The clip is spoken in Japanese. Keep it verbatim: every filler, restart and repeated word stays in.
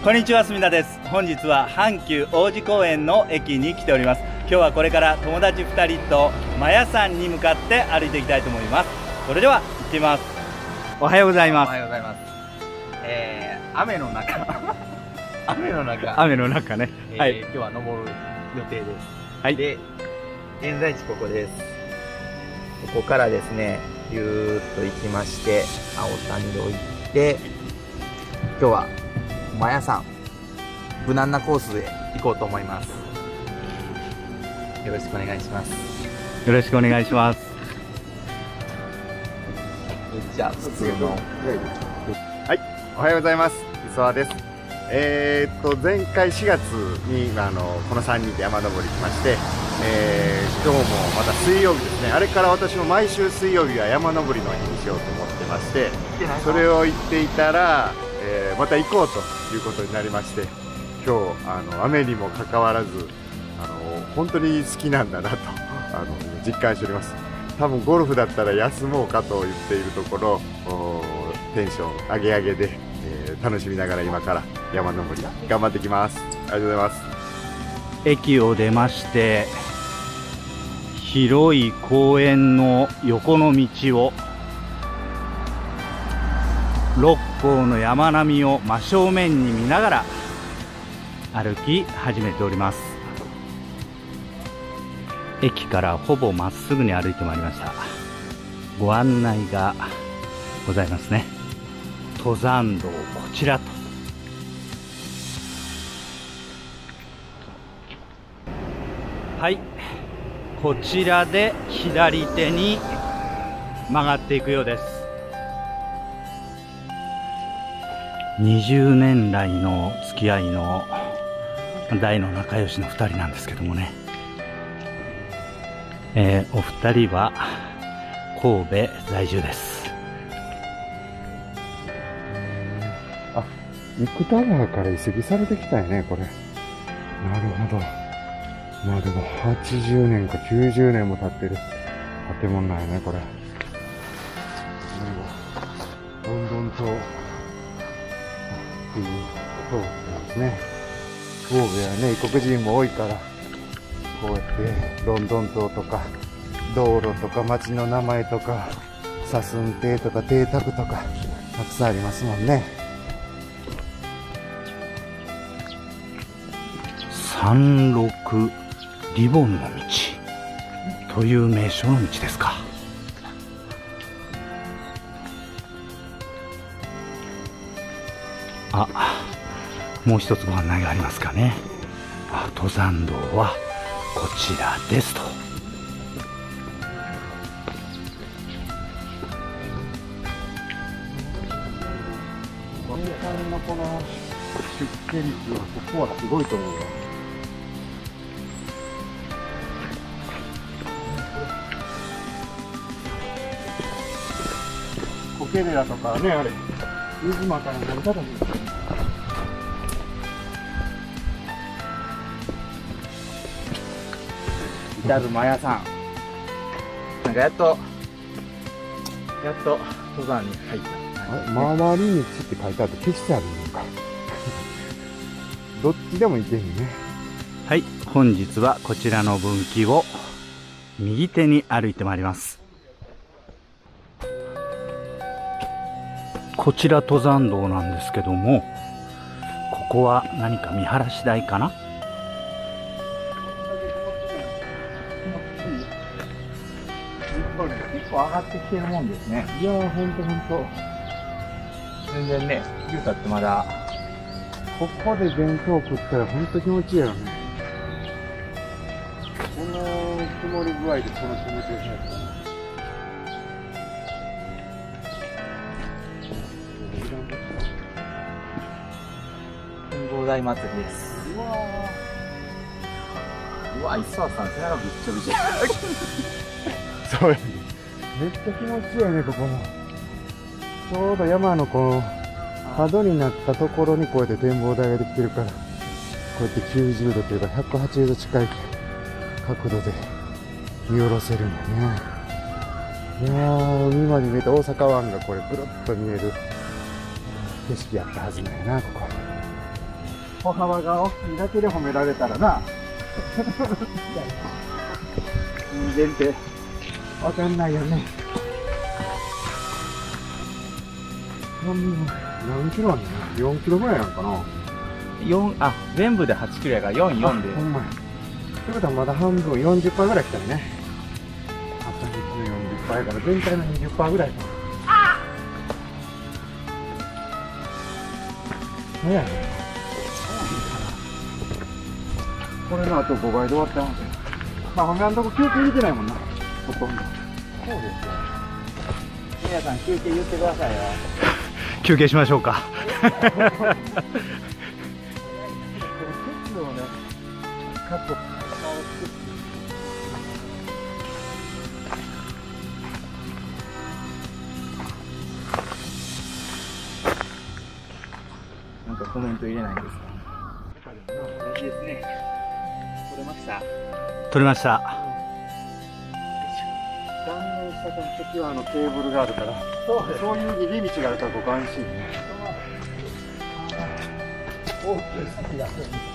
こんにちは、住田です。本日は阪急王子公園の駅に来ております。今日はこれから友達ふたりとマヤ山に向かって歩いていきたいと思います。それでは行ってみます。おはようございます。 おはようございます。えー、雨の中雨の中雨の中ね、 えー、 はい、 今日は登る予定です。 はい。 で、現在地ここです。ここからですね、ゆーっと行きまして、青谷を行って、今日はマヤ山無難なコースで行こうと思います。よろしくお願いします。 よろしくお願いします。 じゃあ普通のはい、おはようございます。磯和です。えー、っと前回しがつにあのこのさんにんで山登り来まして、えー、今日もまた水曜日ですね。あれから私も毎週水曜日は山登りの日にしようと思ってまして、それを言っていたら、えー、また行こうということになりまして、今日あの雨にもかかわらずあの本当に好きなんだなとあの実感しております。多分ゴルフだったら休もうかと言っているところ、テンション上げ上げで、えー、楽しみながら今から山登り頑張ってきます。ありがとうございます。 駅を出まして、広い公園の横の道を六甲の山並みを真正面に見ながら歩き始めております。駅からほぼまっすぐに歩いてまいりました。ご案内がございますね。登山道、こちらと。はい、こちらで左手に曲がっていくようです。にじゅうねん来の付き合いの大の仲良しのふたりなんですけどもね、えー、お二人は神戸在住です。 あ、生田川から移籍されてきたよね、これ。なるほど。まあでもはちじゅうねんかきゅうじゅうねんも経ってる建物なんやね、これ。どんどんとっていうそうなんですね。神戸はね、異国人も多いから、こうやってロンドン塔とか道路とか街の名前とか左寸亭とか邸宅とかたくさんありますもんね。 三六リボンの道という名所の道ですか。あ、もう一つご案内がありますかね。あ、登山道はこちらですと。 おじさんのこの出家率はここはすごいと思うよ。苔寺とかね、あれ水間から成り立たない。 至るマヤ山、なんかやっとやっと登山に入った。 回り道って書いてあって消してあるのかどっちでも行けへんね。 はい、本日はこちらの分岐を右手に歩いてまいります。こちら登山道なんですけども、ここは何か見晴らし台かな。 結構上がってきてるもんですね。 いやー、ほんとほんと。 全然ね、ゆうたってまだここで弁当食ったらほんと気持ちいいやろね。この曇り具合でこの気持ちよさやったな。 展望台祭りです。 うわー、うわ、磯和さん背中びっちょびちょ。 ー、そうやね。めっちゃ気持ちいいよね、ここも。ちょうど山のこの角になったところにこうやって展望台ができてるから、こうやってきゅうじゅうどというかひゃくはちじゅうど近い角度で見下ろせるんだね。いやー、海まで見えて大阪湾がこれぐるっと見える景色やったはずだよな、ここ。 歩幅が大きいだけで褒められたらな。人間ってわかんないよね。何キロあんの？よんキロぐらいなのかな。 よん、あ、全部ではちキロやからよん、よんで。 ほんまや。ってことはまだ半分、よんじゅっパーセントぐらい来たよね。朝日のよんじゅっパーセントやから全体のにじゅっパーセントぐらいかな。早いね。これのあとごばいで終わったもんね。まあ、ほんまのとこ休憩入れてないもんな。ほとんど。そうですよ。皆さん休憩言ってくださいよ。 休憩しましょうか。なんかコメント入れないんですか。いいですね。取れました。取れました。 断念した時はあのテーブルがあるから、そう、そういう入り道があるから僕安心ね。大きい好きだ。